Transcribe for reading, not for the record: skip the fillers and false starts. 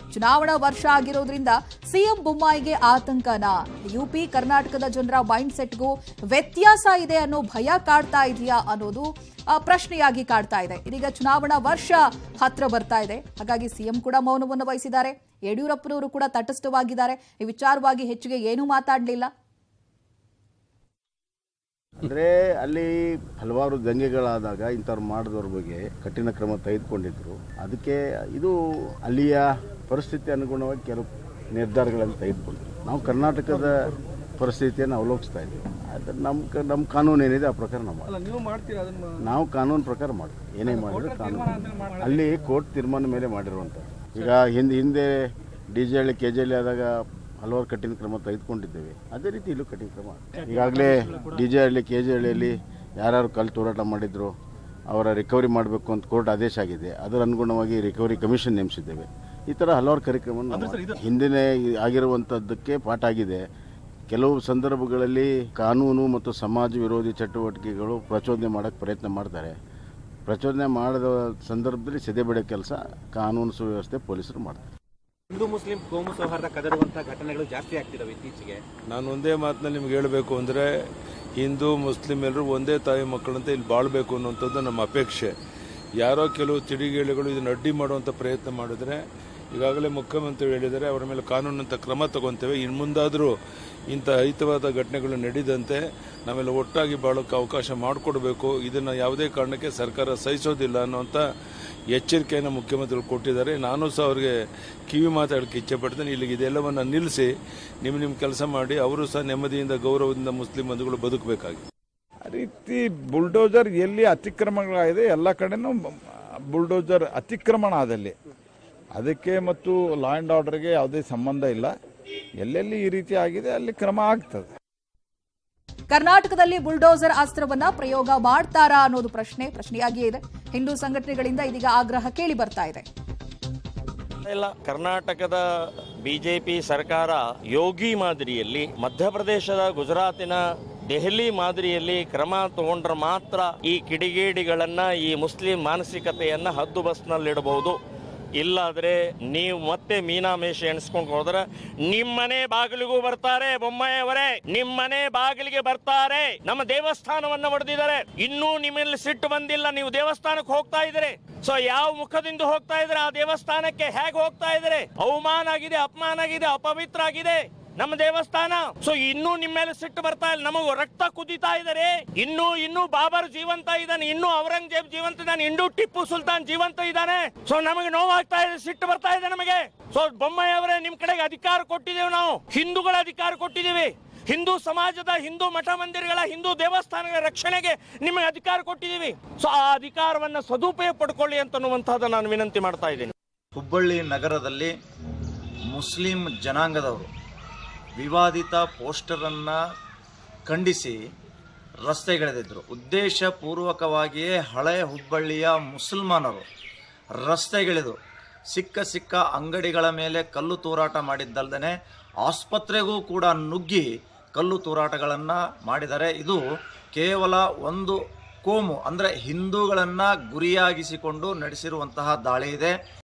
ಚುನಾವಣಾ ವರ್ಷ ಆಗಿರೋದ್ರಿಂದ ಸಿಎಂ ಬೊಮ್ಮಾಯಿಗೆ ಆತಂಕನಾ? ಯುಪಿ ಕರ್ನಾಟಕದ ಜನರ ಮೈಂಡ್ ಸೆಟ್ಗೂ ವ್ಯತ್ಯಾಸ ಇದೆ ಅನ್ನೋ ಭಯ ಕಾಡ್ತಾ ಇದೆಯಾ ಅನ್ನೋದು ಪ್ರಶ್ನೆಯಾಗಿ ಕಾಡ್ತಾ ಇದೆ. ಇದೀಗ ಚುನಾವಣಾ ವರ್ಷ ಹತ್ರ ಬರ್ತಾ ಇದೆ, ಹಾಗಾಗಿ ಸಿಎಂ ಕೂಡ ಮೌನವನ್ನು ವಹಿಸಿದ್ದಾರೆ. ಯಡಿಯೂರಪ್ಪನವರು ಕೂಡ ತಟಸ್ಥವಾಗಿದ್ದಾರೆ. ಈ ವಿಚಾರವಾಗಿ ಹೆಚ್ಚಿಗೆ ಏನೂ ಮಾತಾಡಲಿಲ್ಲ. ಅಂದರೆ ಅಲ್ಲಿ ಹಲವಾರು ದಂಗೆಗಳಾದಾಗ ಇಂಥವ್ರು ಮಾಡಿದವ್ರ ಬಗ್ಗೆ ಕಠಿಣ ಕ್ರಮ ತೆಗೆದುಕೊಂಡಿದ್ರು. ಅದಕ್ಕೆ ಇದು ಅಲ್ಲಿಯ ಪರಿಸ್ಥಿತಿ ಅನುಗುಣವಾಗಿ ಕೆಲವು ನಿರ್ಧಾರಗಳನ್ನು ತೆಗೆದುಕೊಂಡಿದ್ರು. ನಾವು ಕರ್ನಾಟಕದ ಪರಿಸ್ಥಿತಿಯನ್ನು ಅವಲೋಕಿಸ್ತಾ ಇದ್ದೀವಿ. ಆದರೆ ನಮ್ಮ ಕಾನೂನು ಏನಿದೆ ಆ ಪ್ರಕಾರ ನಾವು ಕಾನೂನು ಪ್ರಕಾರ ಮಾಡ್ತೀವಿ. ಏನೇ ಮಾಡಿದ್ರು ಕಾನೂನು ಅಲ್ಲಿ ಕೋರ್ಟ್ ತೀರ್ಮಾನ ಮೇಲೆ ಮಾಡಿರುವಂಥದ್ದು. ಈಗ ಹಿಂದೆ DJ ಹಳ್ಳಿ KJ ಹಳ್ಳಿ ಆದಾಗ ಹಲವಾರು ಕಠಿಣ ಕ್ರಮ ತೆಗೆದುಕೊಂಡಿದ್ದೇವೆ. ಅದೇ ರೀತಿ ಇಲ್ಲೂ ಕಠಿಣ ಕ್ರಮ. ಈಗಾಗಲೇ DJ ಹಳ್ಳಿ KJ ಹಳ್ಳಿಯಲ್ಲಿ ಯಾರ್ಯಾರು ಕಲ್ಲು ತೂರಾಟ ಮಾಡಿದ್ರು ಅವರ ರಿಕವರಿ ಮಾಡಬೇಕು ಅಂತ ಕೋರ್ಟ್ ಆದೇಶ ಆಗಿದೆ. ಅದರ ಅನುಗುಣವಾಗಿ ರಿಕವರಿ ಕಮಿಷನ್ ನೇಮಿಸಿದ್ದೇವೆ. ಈ ಥರ ಹಲವಾರು ಕಾರ್ಯಕ್ರಮವನ್ನು ಹಿಂದಿನ ಆಗಿರುವಂಥದ್ದಕ್ಕೆ ಪಾಠ ಆಗಿದೆ. ಕೆಲವು ಸಂದರ್ಭಗಳಲ್ಲಿ ಕಾನೂನು ಮತ್ತು ಸಮಾಜ ವಿರೋಧಿ ಚಟುವಟಿಕೆಗಳು ಪ್ರಚೋದನೆ ಮಾಡೋಕ್ಕೆ ಪ್ರಯತ್ನ ಮಾಡ್ತಾರೆ. ಪ್ರಚೋದನೆ ಮಾಡಿದ ಸಂದರ್ಭದಲ್ಲಿ ಸೆದೆಬಡಿಯೋ ಕೆಲಸ ಕಾನೂನು ಸುವ್ಯವಸ್ಥೆ ಪೊಲೀಸರು ಮಾಡ್ತಾರೆ. ಹಿಂದೂ ಮುಸ್ಲಿಂ ಕೋಮು ಸೌಹಾರ್ದ ಕದರುವಂಥ ಘಟನೆಗಳು ಜಾಸ್ತಿ ಆಗ್ತಿದ್ದಾವೆ ಇತ್ತೀಚೆಗೆ. ನಾನು ಒಂದೇ ಮಾತಿನಲ್ಲಿ ನಿಮ್ಗೆ ಹೇಳಬೇಕು ಅಂದರೆ, ಹಿಂದೂ ಮುಸ್ಲಿಂ ಎಲ್ಲರೂ ಒಂದೇ ತಾಯಿ ಮಕ್ಕಳಂತೆ ಇಲ್ಲಿ ಬಾಳಬೇಕು ಅನ್ನೋಂಥದ್ದು ನಮ್ಮ ಅಪೇಕ್ಷೆ. ಯಾರೋ ಕೆಲವು ತಿಡಿಗೇಳಿಗಳು ಇದನ್ನು ಅಡ್ಡಿ ಮಾಡುವಂಥ ಪ್ರಯತ್ನ ಮಾಡಿದ್ರೆ, ಈಗಾಗಲೇ ಮುಖ್ಯಮಂತ್ರಿ ಹೇಳಿದರೆ ಅವರ ಮೇಲೆ ಕಾನೂನಂತ ಕ್ರಮ ತಗೊತೇವೆ. ಇನ್ನು ಮುಂದಾದರೂ ಇಂಥ ಹಿತವಾದ ಘಟನೆಗಳು ನಡೆದಂತೆ ನಾವೆಲ್ಲ ಒಟ್ಟಾಗಿ ಬಾಳೋಕ್ಕೆ ಅವಕಾಶ ಮಾಡಿಕೊಡ್ಬೇಕು. ಇದನ್ನು ಯಾವುದೇ ಕಾರಣಕ್ಕೆ ಸರ್ಕಾರ ಸಹಿಸೋದಿಲ್ಲ ಅನ್ನೋಂಥ ಎಚ್ಚರಿಕೆಯನ್ನು ಮುಖ್ಯಮಂತ್ರಿಗಳು ಕೊಟ್ಟಿದ್ದಾರೆ. ನಾನು ಸಹ ಅವರಿಗೆ ಕಿವಿ ಮಾತಾಡೋಕ್ಕೆ ಇಚ್ಛೆ ಪಡ್ತೇನೆ. ಇಲ್ಲಿಗೆ ಇದೆಲ್ಲವನ್ನು ನಿಲ್ಲಿಸಿ ನಿಮ್ಮ ಕೆಲಸ ಮಾಡಿ ಅವರು ಸಹ ನೆಮ್ಮದಿಯಿಂದ ಗೌರವದಿಂದ ಮುಸ್ಲಿಂ ಬಂಧುಗಳು ಬದುಕಬೇಕಾಗಿ. ಆ ರೀತಿ ಬುಲ್ಡೋಜರ್ ಎಲ್ಲಿ ಅತಿಕ್ರಮಣಗಳಾಗಿದೆ ಎಲ್ಲ ಕಡೆನೂ ಬುಲ್ಡೋಜರ್ ಅತಿಕ್ರಮಣ ಆದಲ್ಲಿ ಅದಕ್ಕೆ ಮತ್ತು ಲಾ ಆ್ಯಂಡ್ ಆರ್ಡರ್ಗೆ ಯಾವುದೇ ಸಂಬಂಧ ಇಲ್ಲ. ಎಲ್ಲೆಲ್ಲಿ ಈ ರೀತಿ ಆಗಿದೆ ಅಲ್ಲಿ ಕ್ರಮ ಆಗ್ತದೆ. ಕರ್ನಾಟಕದಲ್ಲಿ ಬುಲ್ಡೋಸರ್ ಅಸ್ತ್ರವನ್ನ ಪ್ರಯೋಗ ಮಾಡ್ತಾರಾ ಅನ್ನೋದು ಪ್ರಶ್ನೆಯಾಗಿಯೇ ಇದೆ. ಹಿಂದೂ ಸಂಘಟನೆಗಳಿಂದ ಇದೀಗ ಆಗ್ರಹ ಕೇಳಿ ಬರ್ತಾ ಇದೆ. ಇಲ್ಲ, ಕರ್ನಾಟಕದ ಬಿಜೆಪಿ ಸರ್ಕಾರ ಯೋಗಿ ಮಾದರಿಯಲ್ಲಿ, ಮಧ್ಯಪ್ರದೇಶದ ಗುಜರಾತಿನ ದೆಹಲಿ ಮಾದರಿಯಲ್ಲಿ ಕ್ರಮ ತಗೊಂಡ್ರೆ ಮಾತ್ರ ಈ ಕಿಡಿಗೇಡಿಗಳನ್ನ, ಈ ಮುಸ್ಲಿಂ ಮಾನಸಿಕತೆಯನ್ನ ಹದ್ದು ಬಸ್ನಲ್ಲಿಡಬಹುದು. ಇಲ್ಲಾದ್ರೆ ನೀವು ಮತ್ತೆ ಮೀನಾಮೇಷ ಎಣಿಸ್ಕೊಂಡು ಹೋದ್ರೆ ನಿಮ್ಮನೆ ಬಾಗಿಲಿಗೂ ಬರ್ತಾರೆ. ಬೊಮ್ಮಾಯಿಯವರೇ, ನಿಮ್ಮನೆ ಬಾಗಿಲಿಗೆ ಬರ್ತಾರೆ. ನಮ್ಮ ದೇವಸ್ಥಾನವನ್ನ ಹೊಡೆದಿದ್ದಾರೆ. ಇನ್ನೂ ನಿಮ್ಮಲ್ಲಿ ಸಿಟ್ಟು ಬಂದಿಲ್ಲ. ನೀವು ದೇವಸ್ಥಾನಕ್ಕೆ ಹೋಗ್ತಾ ಇದ್ದೀರಿ. ಸೊ ಯಾವ ಮುಖದಿಂದ ಹೋಗ್ತಾ ಇದ್ರೆ ಆ ದೇವಸ್ಥಾನಕ್ಕೆ ಹೇಗೆ ಹೋಗ್ತಾ ಇದ್ರೆ? ಅವಮಾನ ಆಗಿದೆ, ಅಪಮಾನ ಆಗಿದೆ, ಅಪವಿತ್ರ ಆಗಿದೆ ನಮ್ಮ ದೇವಸ್ಥಾನ. ಸೊ ಇನ್ನೂ ನಿಮ್ಮ ಮೇಲೆ ಸಿಟ್ಟು ಬರ್ತಾ ಇಲ್ಲ. ನಮಗೂ ರಕ್ತ ಕುದಿತಾ ಇದ್ದಾರೆ. ಇನ್ನೂ ಬಾಬರ್ ಜೀವಂತ ಇದ್ದಾನೆ, ಇನ್ನೂ ಔರಂಗಜೇಬ್ ಜೀವಂತ ಇದ್ದಾನೆ, ಇನ್ನೂ ಟಿಪ್ಪು ಸುಲ್ತಾನ್ ಜೀವಂತ ಇದ್ದಾನೆ. ಸೊ ನಮಗೆ ನೋವಾಗ್ತಾ ಇದೆ, ಸಿಟ್ಟು ಬರ್ತಾ ಇದೆ ನಮಗೆ. ಸೊ ಬೊಮ್ಮಾಯಿ ಅವರೇ, ನಿಮ್ ಕಡೆಗೆ ಅಧಿಕಾರ ಕೊಟ್ಟಿದ್ದೇವೆ ನಾವು, ಹಿಂದೂಗಳ ಅಧಿಕಾರ ಕೊಟ್ಟಿದ್ದೇವೆ. ಹಿಂದೂ ಸಮಾಜದ, ಹಿಂದೂ ಮಠ ಮಂದಿರಗಳ, ಹಿಂದೂ ದೇವಸ್ಥಾನಗಳ ರಕ್ಷಣೆಗೆ ನಿಮಗೆ ಅಧಿಕಾರ ಕೊಟ್ಟಿದ್ದೀವಿ. ಸೊ ಆ ಅಧಿಕಾರವನ್ನ ಸದುಪಯೋಗ ಪಡ್ಕೊಳ್ಳಿ ಅಂತನ್ನುವಂತಹದ್ದು ನಾನು ವಿನಂತಿ ಮಾಡ್ತಾ ಇದ್ದೀನಿ. ಹುಬ್ಬಳ್ಳಿ ನಗರದಲ್ಲಿ ಮುಸ್ಲಿಂ ಜನಾಂಗದವರು ವಿವಾದಿತ ಪೋಸ್ಟರನ್ನು ಖಂಡಿಸಿ ರಸ್ತೆಗಿಳಿದಿದ್ದರು. ಉದ್ದೇಶಪೂರ್ವಕವಾಗಿಯೇ ಹಳೆಯ ಹುಬ್ಬಳ್ಳಿಯ ಮುಸಲ್ಮಾನರು ರಸ್ತೆಗಿಳಿದು ಸಿಕ್ಕ ಅಂಗಡಿಗಳ ಮೇಲೆ ಕಲ್ಲು ತೂರಾಟ ಮಾಡಿದ್ದಲ್ಲದೆ ಆಸ್ಪತ್ರೆಗೂ ಕೂಡ ನುಗ್ಗಿ ಕಲ್ಲು ತೂರಾಟಗಳನ್ನು ಮಾಡಿದ್ದಾರೆ. ಇದು ಕೇವಲ ಒಂದು ಕೋಮು ಅಂದರೆ ಹಿಂದೂಗಳನ್ನು ಗುರಿಯಾಗಿಸಿಕೊಂಡು ನಡೆಸಿರುವಂತಹ ದಾಳಿ ಇದೆ.